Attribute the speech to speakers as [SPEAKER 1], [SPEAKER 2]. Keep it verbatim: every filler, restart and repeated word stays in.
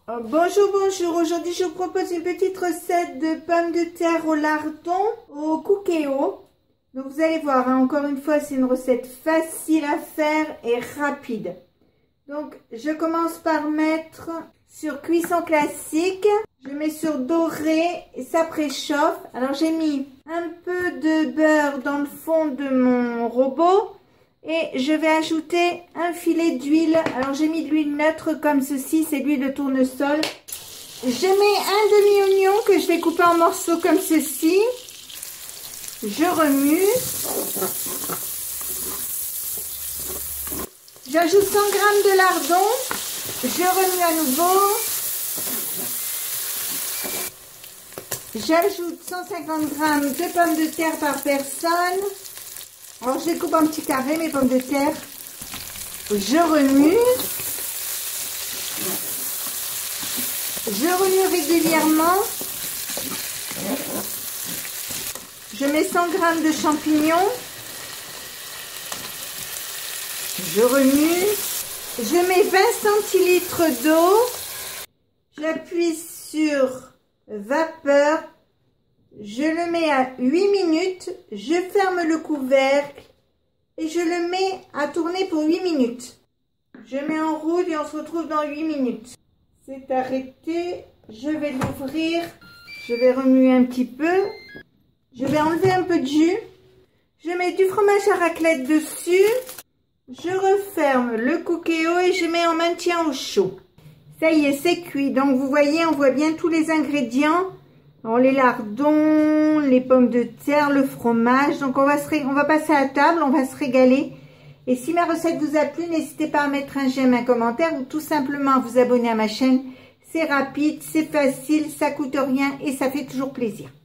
[SPEAKER 1] Oh, bonjour, bonjour. Aujourd'hui, je vous propose une petite recette de pommes de terre au lardon au cookéo. Donc, vous allez voir, hein, encore une fois, c'est une recette facile à faire et rapide. Donc, je commence par mettre sur cuisson classique. Je mets sur doré et ça préchauffe. Alors, j'ai mis un peu de beurre dans le fond de mon robot. Et je vais ajouter un filet d'huile. Alors, j'ai mis de l'huile neutre comme ceci. C'est de l'huile de tournesol. Je mets un demi-oignon que je vais couper en morceaux comme ceci. Je remue. J'ajoute cent grammes de lardon. Je remue à nouveau. J'ajoute cent cinquante grammes de pommes de terre par personne. Alors, je les coupe en petits carrés, mes pommes de terre. Je remue. Je remue régulièrement. Je mets cent grammes de champignons. Je remue. Je mets vingt centilitres d'eau. J'appuie sur vapeur. Je le mets à huit minutes, je ferme le couvercle et je le mets à tourner pour huit minutes. Je mets en route et on se retrouve dans huit minutes. C'est arrêté, je vais l'ouvrir, je vais remuer un petit peu. Je vais enlever un peu de jus. Je mets du fromage à raclette dessus. Je referme le cookéo et je mets en maintien au chaud. Ça y est, c'est cuit. Donc vous voyez, on voit bien tous les ingrédients. Alors, les lardons, les pommes de terre, le fromage. Donc, on va, se ré... on va passer à la table, on va se régaler. Et si ma recette vous a plu, n'hésitez pas à mettre un j'aime, un commentaire ou tout simplement à vous abonner à ma chaîne. C'est rapide, c'est facile, ça coûte rien et ça fait toujours plaisir.